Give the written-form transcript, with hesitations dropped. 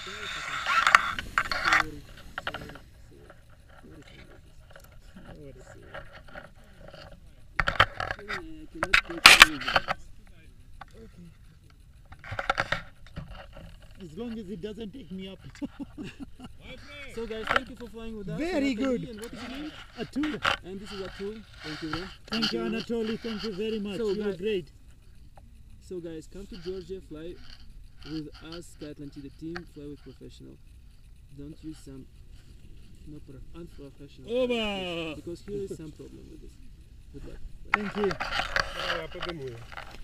As long as it doesn't take me up. So guys, thank you for flying with us. Very good. And what is your name? Atul. And this is Atul. Thank you, bro. Thank you, Anatoly. Thank you very much. So, You're great. So guys, come to Georgia, fly with us, Sky Atlantida team, fly with professional. Don't use some unprofessional. Over. Because here is some problem with this. Good luck. Thank you. Я подниму.